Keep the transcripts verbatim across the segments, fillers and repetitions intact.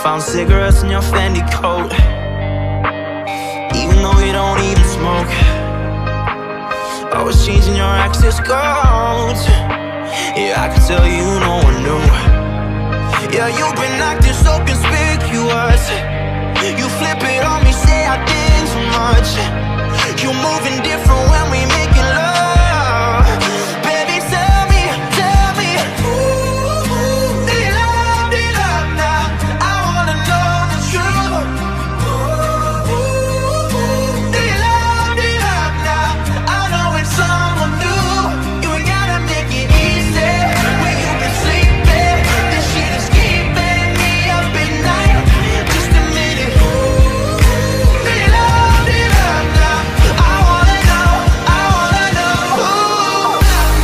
Found cigarettes in your Fendi coat, even though you don't even smoke. Always changing your access codes. Yeah, I can tell you no one knew. Yeah, you've been acting so conspicuous. You flip it on me, say I did too much. You moving different when we making love. Baby, tell me, tell me, ooh, do you love, do you love now? I wanna know the truth. Ooh, do you love, do you love now? I know it's someone new. You ain't gotta make it easy. When you been sleeping, this shit is keeping me up at night. Just a minute. Ooh, do you love, do you love now? I wanna know, I wanna know. Ooh.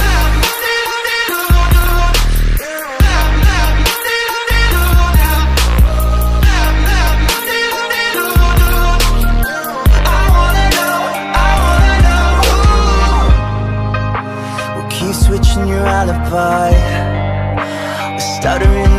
I wanna know, I wanna know. We'll keep switching your alibi. We're stuttering